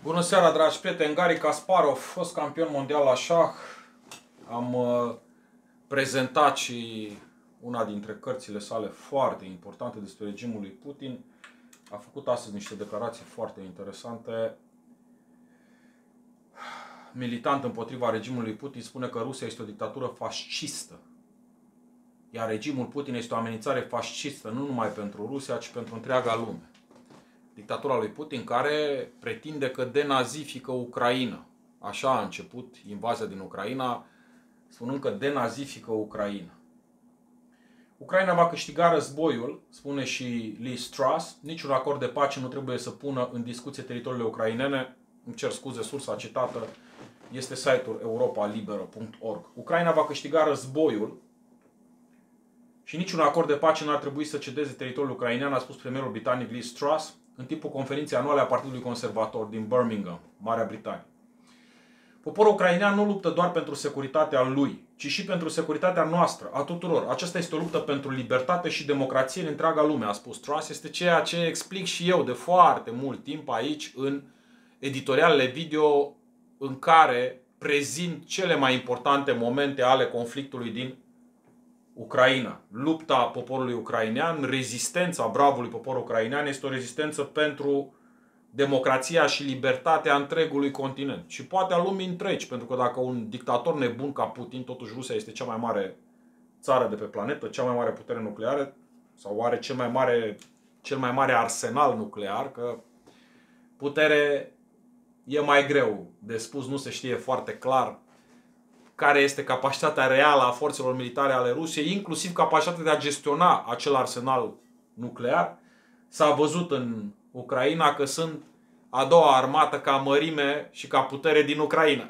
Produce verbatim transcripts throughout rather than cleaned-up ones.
Bună seara, dragi prieteni! Garry Kasparov, fost campion mondial la șah. Am uh, prezentat și una dintre cărțile sale foarte importante despre regimul lui Putin. A făcut astăzi niște declarații foarte interesante. Militant împotriva regimului Putin, spune că Rusia este o dictatură fascistă. Iar regimul Putin este o amenințare fascistă nu numai pentru Rusia, ci pentru întreaga lume. Dictatura lui Putin, care pretinde că denazifică Ucraina. Așa a început invazia din Ucraina, spunând că denazifică Ucraina. Ucraina va câștiga războiul, spune și Liz Truss. Niciun acord de pace nu trebuie să pună în discuție teritoriile ucrainene. Îmi cer scuze, sursa citată este site-ul europa liberă punct org. Ucraina va câștiga războiul și niciun acord de pace nu ar trebui să cedeze teritoriul ucrainean, a spus premierul britanic Liz Truss în timpul conferinței anuale a Partidului Conservator din Birmingham, Marea Britanie. Poporul ucrainean nu luptă doar pentru securitatea lui, ci și pentru securitatea noastră, a tuturor. Aceasta este o luptă pentru libertate și democrație în întreaga lume, a spus Truss. Este ceea ce explic și eu de foarte mult timp aici în editorialele video în care prezint cele mai importante momente ale conflictului din Ucraina. Lupta poporului ucrainean, rezistența bravului popor ucrainean este o rezistență pentru democrația și libertatea întregului continent. Și poate a lumii întregi, pentru că dacă un dictator nebun ca Putin, totuși Rusia este cea mai mare țară de pe planetă, cea mai mare putere nucleară, sau are cel mai mare, cel mai mare arsenal nuclear, că putere e mai greu de spus, nu se știe foarte clar care este capacitatea reală a forțelor militare ale Rusiei, inclusiv capacitatea de a gestiona acel arsenal nuclear. S-a văzut în Ucraina că sunt a doua armată ca mărime și ca putere din Ucraina.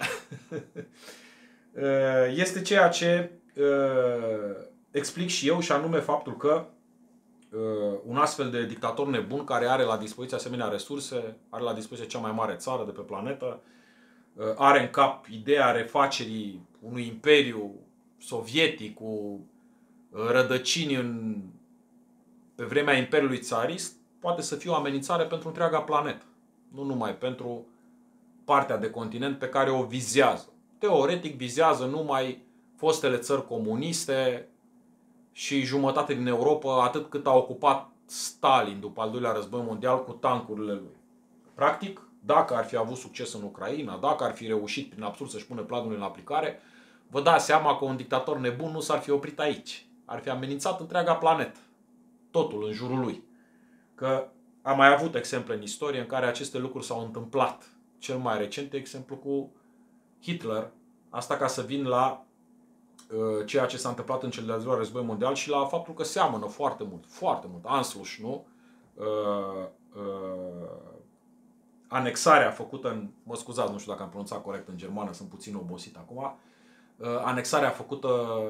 Este ceea ce explic și eu, și anume faptul că un astfel de dictator nebun care are la dispoziție asemenea resurse, are la dispoziție cea mai mare țară de pe planetă, are în cap ideea refacerii unui imperiu sovietic cu rădăcini în, pe vremea Imperiului Țarist, poate să fie o amenințare pentru întreaga planetă. Nu numai pentru partea de continent pe care o vizează. Teoretic vizează numai fostele țări comuniste și jumătate din Europa, atât cât a ocupat Stalin după al doilea război mondial cu tancurile lui. Practic, dacă ar fi avut succes în Ucraina, dacă ar fi reușit prin absurd să-și pună planul în aplicare, vă dați seama că un dictator nebun nu s-ar fi oprit aici. Ar fi amenințat întreaga planetă. Totul în jurul lui. Că am mai avut exemple în istorie în care aceste lucruri s-au întâmplat. Cel mai recent exemplu cu Hitler. Asta ca să vin la uh, ceea ce s-a întâmplat în cel de-al doilea război mondial și la faptul că seamănă foarte mult. Foarte mult. Anschluss, nu? Uh, uh, Anexarea făcută în... Mă scuzați, nu știu dacă am pronunțat corect în germană, sunt puțin obosit acum. Anexarea făcută...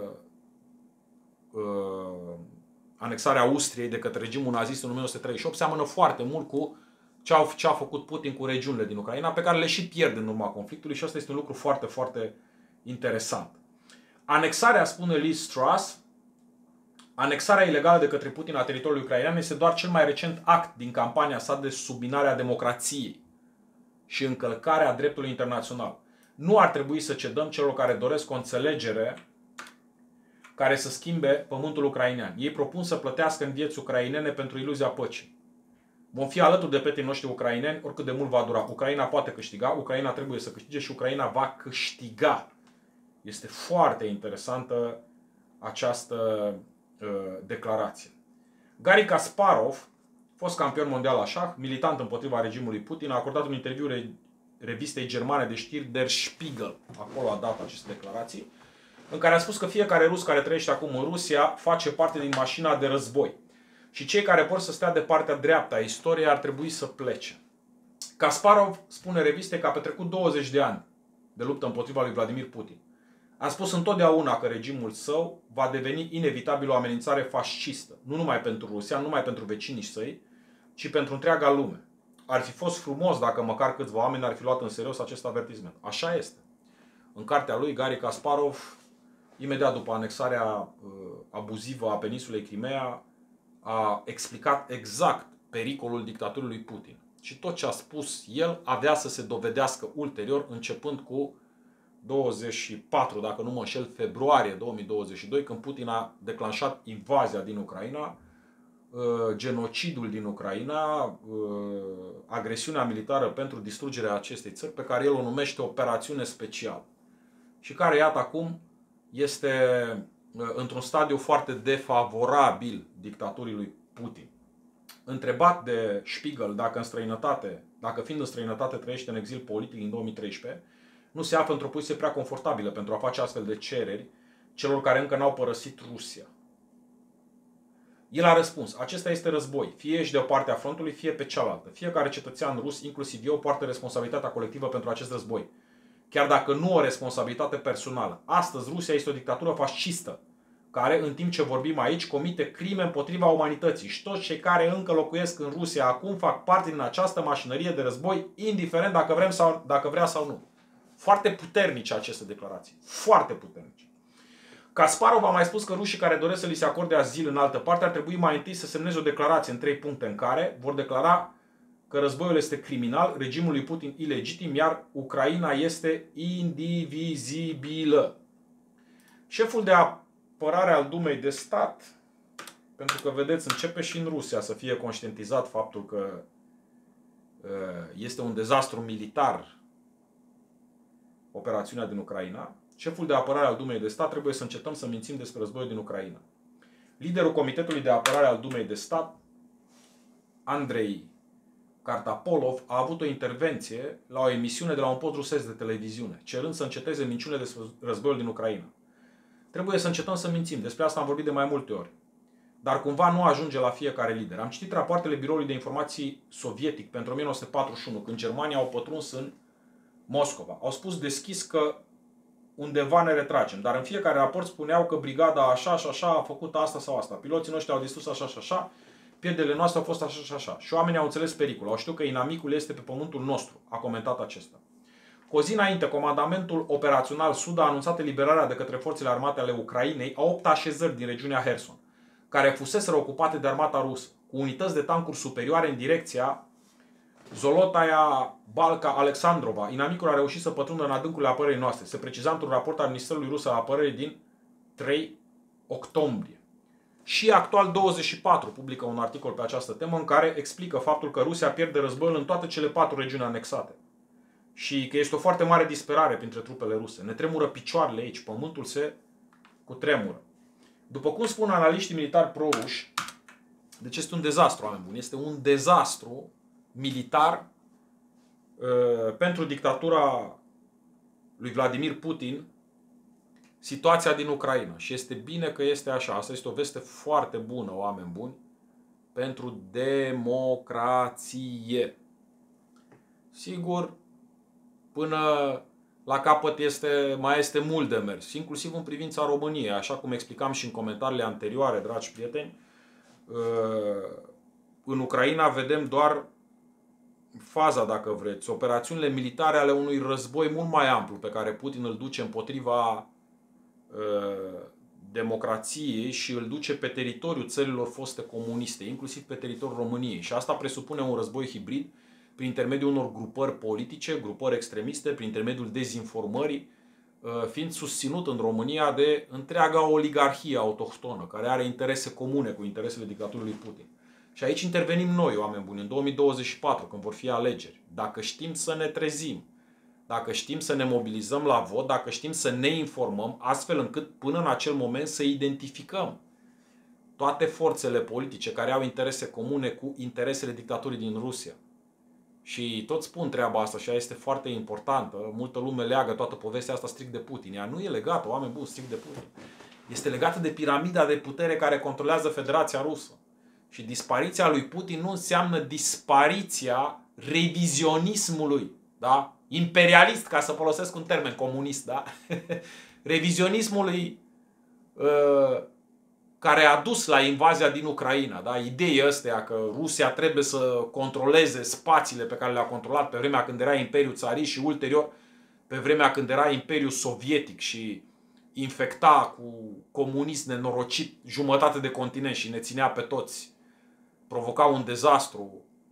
Anexarea Austriei de către regimul nazist în o mie nouă sute treizeci și opt seamănă foarte mult cu ce a, ce a făcut Putin cu regiunile din Ucraina, pe care le și pierd în urma conflictului, și asta este un lucru foarte, foarte interesant. Anexarea, spune Liz Truss, anexarea ilegală de către Putin a teritoriului ucrainean este doar cel mai recent act din campania sa de subminare a democrației și încălcarea dreptului internațional. Nu ar trebui să cedăm celor care doresc o înțelegere care să schimbe pământul ucrainean. Ei propun să plătească în vieți ucrainene pentru iluzia păcii. Vom fi alături de prietenii noștri ucraineni oricât de mult va dura. Ucraina poate câștiga, Ucraina trebuie să câștige și Ucraina va câștiga. Este foarte interesantă această uh, declarație. Garry Kasparov, fost campion mondial la șah, militant împotriva regimului Putin, a acordat un interviu re revistei germane de știri Der Spiegel. Acolo a dat aceste declarații, în care a spus că fiecare rus care trăiește acum în Rusia face parte din mașina de război. Și cei care vor să stea de partea dreaptă a istoriei ar trebui să plece. Kasparov, spune reviste, că a petrecut douăzeci de ani de luptă împotriva lui Vladimir Putin. A spus întotdeauna că regimul său va deveni inevitabil o amenințare fascistă. Nu numai pentru Rusia, nu numai pentru vecinii săi, ci pentru întreaga lume. Ar fi fost frumos dacă măcar câțiva oameni ar fi luat în serios acest avertisment. Așa este. În cartea lui, Garry Kasparov, imediat după anexarea uh, abuzivă a peninsulei Crimea, a explicat exact pericolul dictaturii lui Putin. Și tot ce a spus el avea să se dovedească ulterior, începând cu douăzeci și patru, dacă nu mă înșel, februarie două mii douăzeci și doi, când Putin a declanșat invazia din Ucraina, genocidul din Ucraina, agresiunea militară pentru distrugerea acestei țări, pe care el o numește operațiune specială. Și care, iată, acum este într-un stadiu foarte defavorabil dictaturii lui Putin. Întrebat de Spiegel dacă în străinătate, dacă fiind în străinătate trăiește în exil politic în două mii treisprezece, nu se află într-o poziție prea confortabilă pentru a face astfel de cereri celor care încă n-au părăsit Rusia. El a răspuns, acesta este război, fie ești de o parte a frontului, fie pe cealaltă. Fiecare cetățean rus, inclusiv eu, poartă responsabilitatea colectivă pentru acest război. Chiar dacă nu o responsabilitate personală. Astăzi Rusia este o dictatură fascistă, care, în timp ce vorbim aici, comite crime împotriva umanității. Și toți cei care încă locuiesc în Rusia acum fac parte din această mașinărie de război, indiferent dacă vrem sau, dacă vrea sau nu. Foarte puternice aceste declarații. Foarte puternice. Kasparov a mai spus că rușii care doresc să li se acorde azil în altă parte ar trebui mai întâi să semneze o declarație în trei puncte în care vor declara că războiul este criminal, regimul lui Putin ilegitim, iar Ucraina este indivizibilă. Șeful de apărare al Dumei de stat, pentru că vedeți, începe și în Rusia să fie conștientizat faptul că este un dezastru militar operațiunea din Ucraina, șeful de apărare al Dumei de stat, trebuie să încetăm să mințim despre războiul din Ucraina. Liderul Comitetului de Apărare al Dumei de stat, Andrei Kartapolov, a avut o intervenție la o emisiune de la un post rusesc de televiziune, cerând să înceteze minciunile despre războiul din Ucraina. Trebuie să încetăm să mințim, despre asta am vorbit de mai multe ori. Dar cumva nu ajunge la fiecare lider. Am citit rapoartele Biroului de Informații Sovietic pentru o mie nouă sute patruzeci și unu, când Germania au pătruns în Moscova. Au spus deschis că undeva ne retragem, dar în fiecare raport spuneau că brigada așa și așa a făcut asta sau asta. Piloții noștri au distrus așa și așa, pierderile noastre au fost așa și așa. Și oamenii au înțeles pericolul. Au știut că inamicul este pe pământul nostru. A comentat acesta. Cu o zi înainte, Comandamentul Operațional Sud a anunțat eliberarea de către forțele armate ale Ucrainei a opt așezări din regiunea Herson, care fuseseră ocupate de armata rusă, cu unități de tancuri superioare în direcția Zolotaia Balca Alexandrova. Inamicul a reușit să pătrundă în adâncurile apărării noastre. Se preciza într-un raport al Ministerului Rus al Apărării din trei octombrie. Și Actual douăzeci și patru publică un articol pe această temă în care explică faptul că Rusia pierde războiul în toate cele patru regiuni anexate. Și că este o foarte mare disperare printre trupele ruse. Ne tremură picioarele aici, pământul se cutremură. După cum spun analiștii militari pro-ruși, deci este un dezastru, oameni buni, este un dezastru militar uh, pentru dictatura lui Vladimir Putin, situația din Ucraina. Și este bine că este așa. Asta este o veste foarte bună, oameni buni, pentru democrație. Sigur, până la capăt este, mai este mult de mers, inclusiv în privința României. Așa cum explicam și în comentariile anterioare, dragi prieteni, în Ucraina vedem doar faza, dacă vreți, operațiunile militare ale unui război mult mai amplu pe care Putin îl duce împotriva democrației și îl duce pe teritoriul țărilor foste comuniste, inclusiv pe teritoriul României. Și asta presupune un război hibrid prin intermediul unor grupări politice, grupări extremiste, prin intermediul dezinformării, fiind susținut în România de întreaga oligarhie autohtonă, care are interese comune cu interesele dictaturii lui Putin. Și aici intervenim noi, oameni buni, în două mii douăzeci și patru, când vor fi alegeri. Dacă știm să ne trezim, dacă știm să ne mobilizăm la vot, dacă știm să ne informăm, astfel încât până în acel moment să identificăm toate forțele politice care au interese comune cu interesele dictaturii din Rusia. Și tot spun treaba asta și ea este foarte importantă. Multă lume leagă toată povestea asta strict de Putin. Ea nu e legată, oameni buni, strict de Putin. Este legată de piramida de putere care controlează Federația Rusă. Și dispariția lui Putin nu înseamnă dispariția revizionismului, da? Imperialist, ca să folosesc un termen comunist, da? Revizionismului uh, care a dus la invazia din Ucraina, da? Ideea astea că Rusia trebuie să controleze spațiile pe care le-a controlat pe vremea când era Imperiul Țarist și ulterior pe vremea când era Imperiul Sovietic și infecta cu comunism nenorocit jumătate de continent și ne ținea pe toți, provoca un dezastru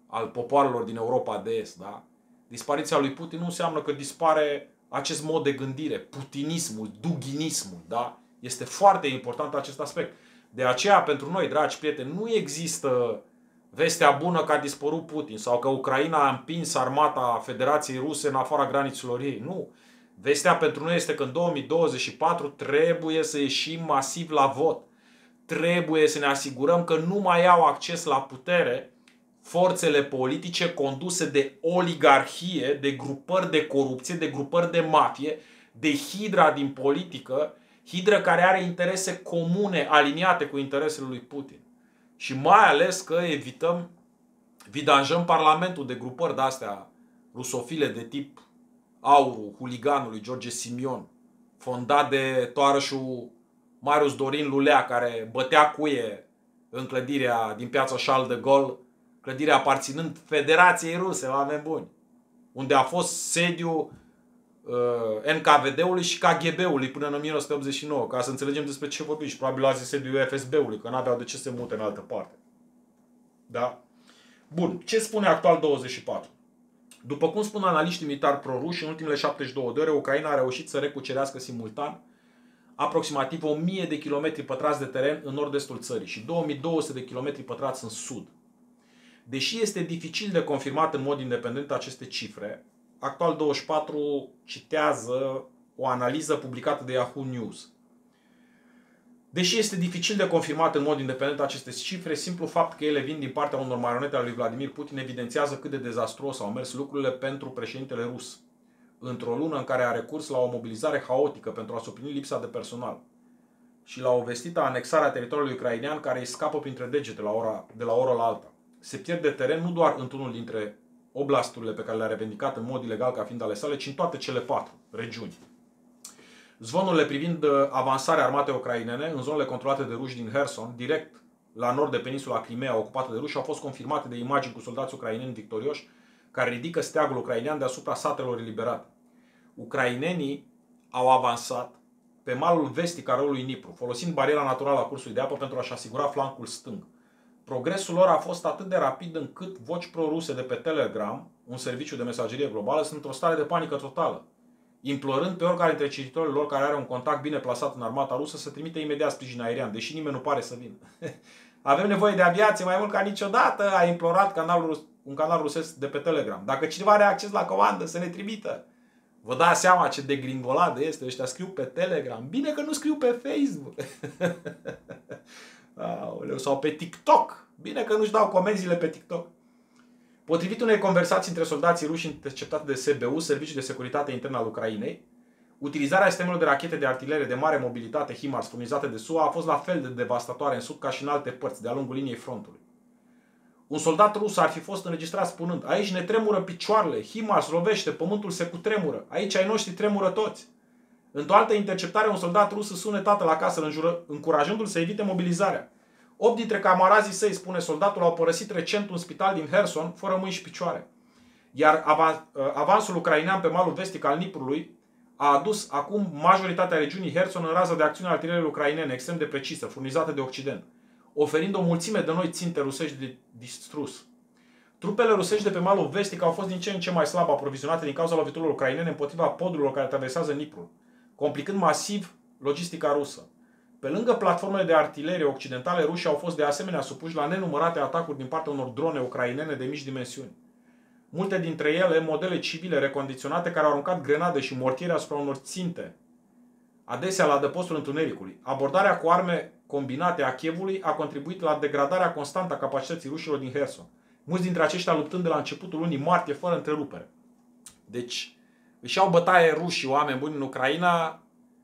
al popoarelor din Europa de Est. Da? Dispariția lui Putin nu înseamnă că dispare acest mod de gândire, putinismul, dughinismul. Da? Este foarte important acest aspect. De aceea, pentru noi, dragi prieteni, nu există vestea bună că a dispărut Putin sau că Ucraina a împins armata Federației Ruse în afara granițelor ei. Nu. Vestea pentru noi este că în două mii douăzeci și patru trebuie să ieșim masiv la vot. Trebuie să ne asigurăm că nu mai au acces la putere forțele politice conduse de oligarhie, de grupări de corupție, de grupări de mafie, de hidra din politică, hidră care are interese comune aliniate cu interesele lui Putin. Și mai ales că evităm, vidanjăm Parlamentul de grupări de-astea rusofile de tip Aurul, huliganului George Simion, fondat de toarășul Marius Dorin Lulea, care bătea cuie în clădirea din piața Charles de Gaulle, clădirea aparținând Federației Ruse, oameni buni, unde a fost sediu uh, N K V D-ului și K G B-ului până în o mie nouă sute optzeci și nouă, ca să înțelegem despre ce vorbim, și probabil azi sediul F S B-ului, că n-aveau de ce să se mute în altă parte. Da? Bun, ce spune Actual douăzeci și patru? După cum spun analiștii militari proruși, în ultimele șaptezeci și două de ore, Ucraina a reușit să recucerească simultan aproximativ o mie de kilometri pătrați de teren în nord-estul țării și două mii două sute de kilometri pătrați în sud. Deși este dificil de confirmat în mod independent aceste cifre, Actual douăzeci și patru citează o analiză publicată de Yahoo News. Deși este dificil de confirmat în mod independent aceste cifre, simplu fapt că ele vin din partea unor marionete ale lui Vladimir Putin evidențiază cât de dezastruos au mers lucrurile pentru președintele rus, într-o lună în care a recurs la o mobilizare haotică pentru a suplini lipsa de personal și la o vestită anexare a teritoriului ucrainean care îi scapă printre degete la ora, de la oră la alta. Se pierde teren nu doar într-unul dintre oblasturile pe care le-a revendicat în mod ilegal ca fiind ale sale, ci în toate cele patru regiuni. Zvonurile privind avansarea armatei ucrainene în zonele controlate de ruși din Kherson, direct la nord de peninsula Crimea ocupată de ruși, au fost confirmate de imagini cu soldați ucraineni victorioși care ridică steagul ucrainean deasupra satelor eliberate. Ucrainenii au avansat pe malul vestic al râului Dnipru, folosind bariera naturală a cursului de apă pentru a-și asigura flancul stâng. Progresul lor a fost atât de rapid încât voci pro-ruse de pe Telegram, un serviciu de mesagerie globală, sunt într-o stare de panică totală, implorând pe oricare dintre cititorii lor care are un contact bine plasat în armata rusă să trimite imediat sprijin aerian, deși nimeni nu pare să vină. Avem nevoie de aviație mai mult ca niciodată, a implorat canalul, un canal rusesc de pe Telegram. Dacă cineva are acces la comandă, să ne trimită. Vă dați seama ce degringoladă este, ăștia scriu pe Telegram. Bine că nu scriu pe Facebook. Aoleu, sau pe TikTok. Bine că nu-și dau comenzile pe TikTok. Potrivit unei conversații între soldații ruși interceptate de S B U, Serviciul de Securitate Internă al Ucrainei, utilizarea sistemelor de rachete de artilerie de mare mobilitate HIMARS furnizate de S U A a fost la fel de devastatoare în sud ca și în alte părți de-a lungul liniei frontului. Un soldat rus ar fi fost înregistrat spunând: aici ne tremură picioarele, HIMARS lovește, pământul se cutremură, aici ai noștri tremură toți. Într-o altă interceptare, un soldat rus îți sune tatăl acasă, încurajându-l să evite mobilizarea. Opt dintre camarazii săi, spune soldatul, au părăsit recent un spital din Kherson fără mâini și picioare. Iar avansul ucrainean pe malul vestic al Dniprului a adus acum majoritatea regiunii Kherson în raza de acțiune artileriei ucrainene extrem de precisă, furnizată de Occident, oferind o mulțime de noi ținte rusești de distrus. Trupele rusești de pe malul vestic au fost din ce în ce mai slab aprovizionate din cauza loviturilor ucrainene împotriva podurilor care traversează Dniprul, complicând masiv logistica rusă. Pe lângă platformele de artilerie occidentale, rușii au fost de asemenea supuși la nenumărate atacuri din partea unor drone ucrainene de mici dimensiuni. Multe dintre ele, modele civile recondiționate care au aruncat grenade și mortiere asupra unor ținte, adesea la adăpostul întunericului. Abordarea cu arme combinate a Kievului a contribuit la degradarea constantă a capacității rușilor din Kherson, mulți dintre aceștia luptând de la începutul lunii martie fără întrerupere. Deci, își iau bătaie rușii, oameni buni, în Ucraina,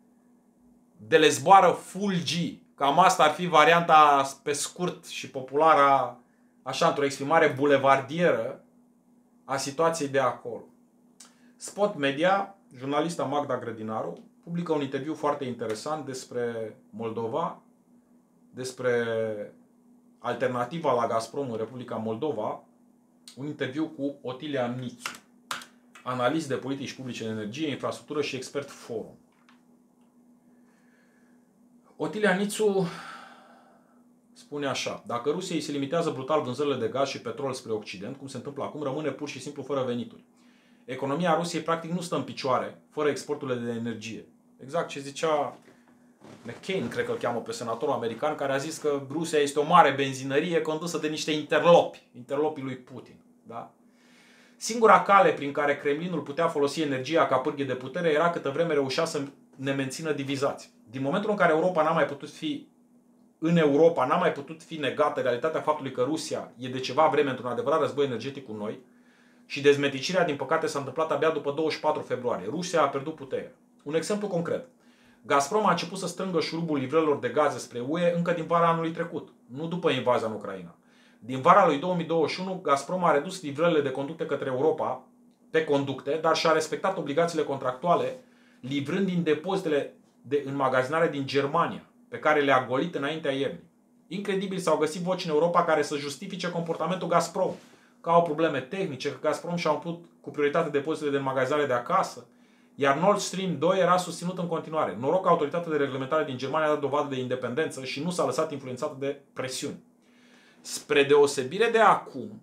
de le zboară full G. Cam asta ar fi varianta pe scurt și populară, așa, într-o exprimare bulevardieră a situației de acolo. Spot Media, jurnalista Magda Grădinaru, publică un interviu foarte interesant despre Moldova, despre alternativa la Gazprom în Republica Moldova, un interviu cu Otilia Nițu, analist de politici publice în energie, infrastructură și expert forum. Otilia Nițu spune așa: dacă Rusia îi se limitează brutal vânzările de gaz și petrol spre Occident, cum se întâmplă acum, rămâne pur și simplu fără venituri. Economia Rusiei practic nu stă în picioare fără exporturile de energie. Exact ce zicea McCain, cred că îl cheamă pe senatorul american, care a zis că Rusia este o mare benzinărie condusă de niște interlopi, interlopii lui Putin. Da? Singura cale prin care Kremlinul putea folosi energia ca pârghie de putere era câtă vreme reușea să ne mențină divizați. Din momentul în care Europa n-a mai putut fi în Europa, n-a mai putut fi negată realitatea faptului că Rusia e de ceva vreme într-un adevărat război energetic cu noi și dezmeticirea, din păcate, s-a întâmplat abia după douăzeci și patru februarie. Rusia a pierdut puterea. Un exemplu concret. Gazprom a început să strângă șurubul livrărilor de gaze spre U E încă din vara anului trecut, nu după invazia în Ucraina. Din vara lui două mii douăzeci și unu, Gazprom a redus livrările de conducte către Europa pe conducte, dar și-a respectat obligațiile contractuale, livrând din depozitele de înmagazinare din Germania, pe care le-a golit înaintea iernii. Incredibil, s-au găsit voci în Europa care să justifice comportamentul Gazprom, că au probleme tehnice, că Gazprom și-a umplut cu prioritate depozitele de înmagazinare de acasă, iar Nord Stream doi era susținut în continuare. Noroc că autoritatea de reglementare din Germania a dat dovadă de independență și nu s-a lăsat influențată de presiuni. Spre deosebire de acum,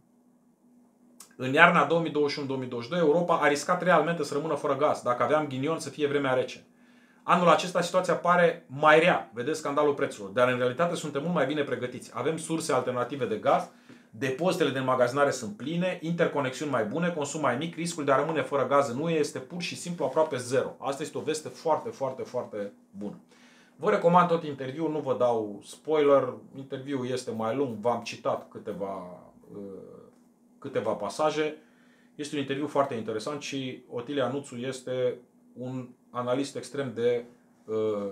în iarna două mii douăzeci și unu două mii douăzeci și doi, Europa a riscat realmente să rămână fără gaz, dacă aveam ghinion să fie vremea rece. Anul acesta situația pare mai rea, vedeți scandalul prețurilor, dar în realitate suntem mult mai bine pregătiți. Avem surse alternative de gaz, depozitele de înmagazinare sunt pline, interconexiuni mai bune, consum mai mic, riscul de a rămâne fără gaz în U E este pur și simplu aproape zero. Asta este o veste foarte, foarte, foarte bună. Vă recomand tot interviul, nu vă dau spoiler, interviul este mai lung, v-am citat câteva, câteva pasaje. Este un interviu foarte interesant și Otilia Nuțu este un analist extrem de uh,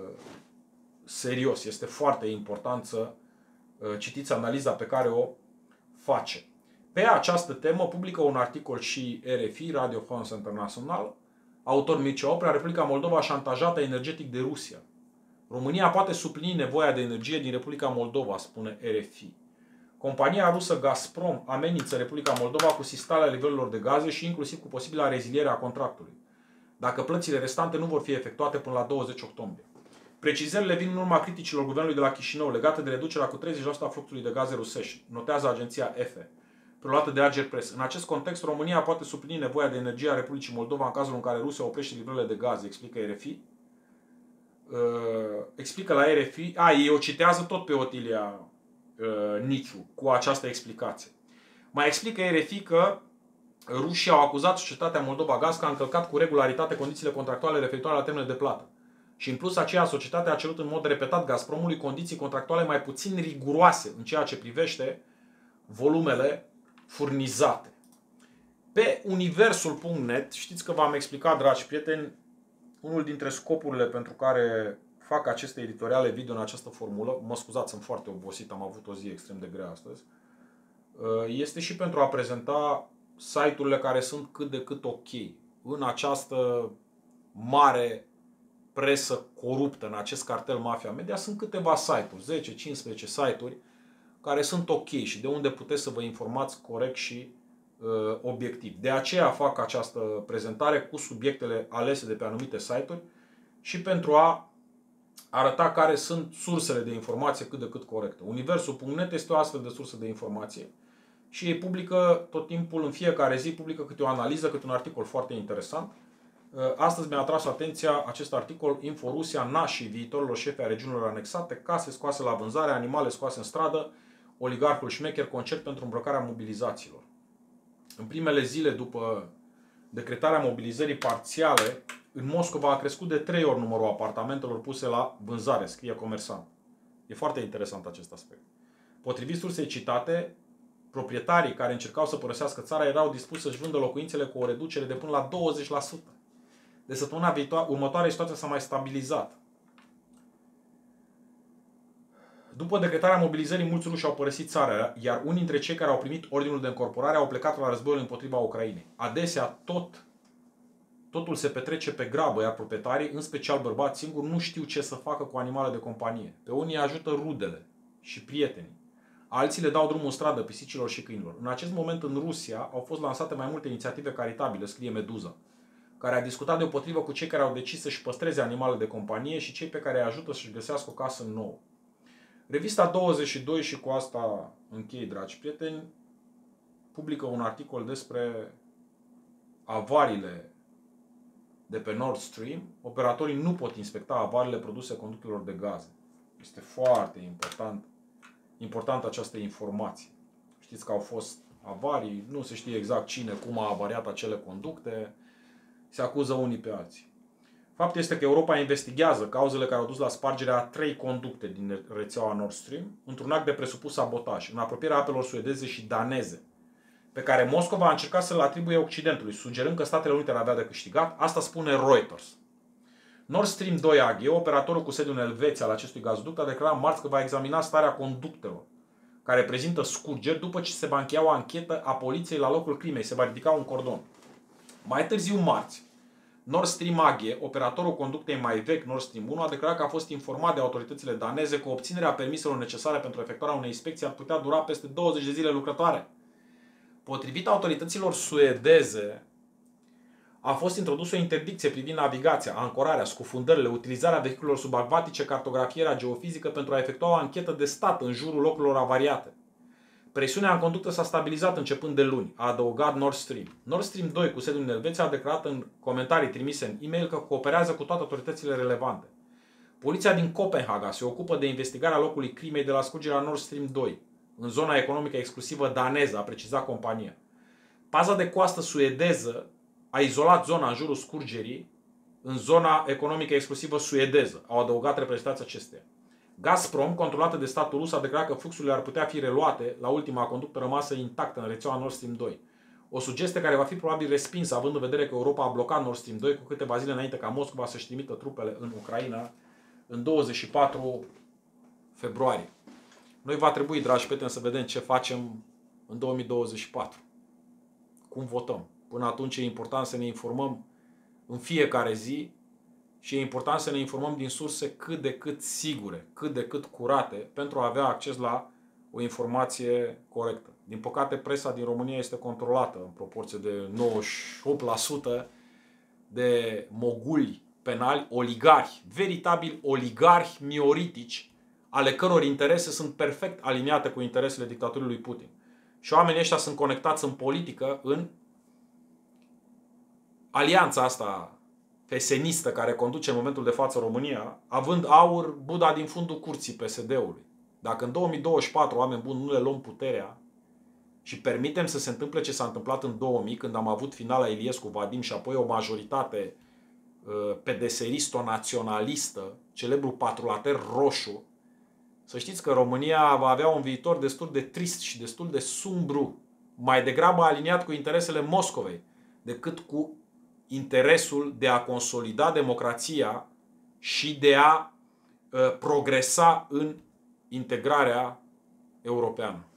serios. Este foarte important să uh, citiți analiza pe care o face. Pe această temă publică un articol și R F I, Radio France International, autor Mircea Oprea: Republica Moldova șantajată energetic de Rusia. România poate suplini nevoia de energie din Republica Moldova, spune R F I. Compania rusă Gazprom amenință Republica Moldova cu sistarea livrărilor de gaze și inclusiv cu posibila reziliere a contractului, dacă plățile restante nu vor fi efectuate până la douăzeci octombrie. Precizările vin în urma criticilor guvernului de la Chișinău legate de reducerea cu treizeci la sută a fluxului de gaze rusești, notează agenția E F E, preluată de Ager Press. În acest context, România poate suplini nevoia de energie a Republicii Moldova în cazul în care Rusia oprește livrările de gaze, explică R F I. Uh, explică la R F I, a, ei o citează tot pe Otilia uh, Niciu cu această explicație. Mai explică R F I că rușii au acuzat societatea Moldova Gaz că a încălcat cu regularitate condițiile contractuale referitoare la termenele de plată. Și în plus, aceea societate a cerut în mod repetat Gazpromului condiții contractuale mai puțin riguroase în ceea ce privește volumele furnizate. Pe universul punct net, știți că v-am explicat, dragi prieteni, unul dintre scopurile pentru care fac aceste editoriale video în această formulă, mă scuzați, sunt foarte obosit, am avut o zi extrem de grea astăzi, este și pentru a prezenta site-urile care sunt cât de cât ok în această mare presă coruptă, în acest cartel Mafia Media. Sunt câteva site-uri, zece cincisprezece site-uri care sunt ok și de unde puteți să vă informați corect și uh, obiectiv. De aceea fac această prezentare cu subiectele alese de pe anumite site-uri și pentru a arăta care sunt sursele de informație cât de cât corecte. Universul punct net este o astfel de sursă de informație și ei publică tot timpul, în fiecare zi, publică câte o analiză, câte un articol foarte interesant. Astăzi mi-a atras atenția acest articol: Info Rusia, nașii viitorilor șefi ai regiunilor anexate, case scoase la vânzare, animale scoase în stradă, oligarhul șmecher, concert pentru îmbrăcarea mobilizaților. În primele zile după decretarea mobilizării parțiale, în Moscova a crescut de trei ori numărul apartamentelor puse la vânzare, scrie Comersant. E foarte interesant acest aspect. Potrivit sursei citate, proprietarii care încercau să părăsească țara erau dispuși să-și vândă locuințele cu o reducere de până la douăzeci la sută. De săptămâna viitoare, următoare, situația s-a mai stabilizat. După decretarea mobilizării, mulți ruși au părăsit țara, iar unii dintre cei care au primit ordinul de încorporare au plecat la războiul împotriva Ucrainei. Adesea tot, totul se petrece pe grabă, iar proprietarii, în special bărbați singuri, nu știu ce să facă cu animale de companie. Pe unii ajută rudele și prietenii. Alții le dau drumul în stradă pisicilor și câinilor. În acest moment, în Rusia, au fost lansate mai multe inițiative caritabile, scrie Meduza, care a discutat deopotrivă cu cei care au decis să-și păstreze animalele de companie și cei pe care îi ajută să-și găsească o casă nouă. Revista douăzeci și doi, și cu asta închei, dragi prieteni, publică un articol despre avariile de pe Nord Stream. Operatorii nu pot inspecta avariile produse conductelor de gaze. Este foarte important, important această informație. Știți că au fost avarii, nu se știe exact cine, cum a avariat acele conducte, se acuză unii pe alții. Faptul este că Europa investigează cauzele care au dus la spargerea a trei conducte din rețeaua Nord Stream, într-un act de presupus sabotaj, în apropierea apelor suedeze și daneze, pe care Moscova a încercat să-l atribuie Occidentului, sugerând că Statele Unite ar avea de câștigat. Asta spune Reuters. Nord Stream doi A G, operatorul cu sediul în Elveția al acestui gazoduct, a declarat marți că va examina starea conductelor, care prezintă scurgeri, după ce se va încheia o anchetă a poliției la locul crimei, se va ridica un cordon. Mai târziu, marți, Nord Stream A G, operatorul conductei mai vechi Nord Stream unu, a declarat că a fost informat de autoritățile daneze că obținerea permiselor necesare pentru efectuarea unei inspecții ar putea dura peste douăzeci de zile lucrătoare. Potrivit autorităților suedeze, a fost introdusă o interdicție privind navigația, ancorarea, scufundările, utilizarea vehiculelor subacvatice, cartografierea geofizică pentru a efectua o anchetă de stat în jurul locurilor avariate. Presiunea în conductă s-a stabilizat începând de luni, a adăugat Nord Stream. Nord Stream doi, cu sediul în Elveția, a declarat în comentarii trimise în e-mail că cooperează cu toate autoritățile relevante. Poliția din Copenhaga se ocupă de investigarea locului crimei de la scurgerea Nord Stream doi, în zona economică exclusivă daneză, a precizat compania. Paza de coastă suedeză a izolat zona în jurul scurgerii în zona economică exclusivă suedeză, au adăugat reprezentanții acesteia. Gazprom, controlată de statul rus, a declarat că fluxurile ar putea fi reluate la ultima conductă rămasă intactă în rețeaua Nord Stream doi. O sugestie care va fi probabil respinsă, având în vedere că Europa a blocat Nord Stream doi cu câteva zile înainte ca Moscova să-și trimită trupele în Ucraina în douăzeci și patru februarie. Noi va trebui, dragi prieteni, să vedem ce facem în două mii douăzeci și patru. Cum votăm. Până atunci e important să ne informăm în fiecare zi și e important să ne informăm din surse cât de cât sigure, cât de cât curate, pentru a avea acces la o informație corectă. Din păcate, presa din România este controlată în proporție de nouăzeci și opt la sută de moguli penali, oligarhi, veritabili oligarhi mioritici, ale căror interese sunt perfect aliniate cu interesele dictaturii lui Putin. Și oamenii ăștia sunt conectați în politică, în alianța asta fesenistă care conduce în momentul de față România, având aur Buda din fundul curții P S D-ului. Dacă în două mii douăzeci și patru, oameni buni, nu le luăm puterea și permitem să se întâmple ce s-a întâmplat în două mii, când am avut finala Iliescu-Vadim și apoi o majoritate uh, pedeseristo-naționalistă, celebrul patrulater roșu, să știți că România va avea un viitor destul de trist și destul de sumbru, mai degrabă aliniat cu interesele Moscovei, decât cu interesul de a consolida democrația și de a uh, progresa în integrarea europeană.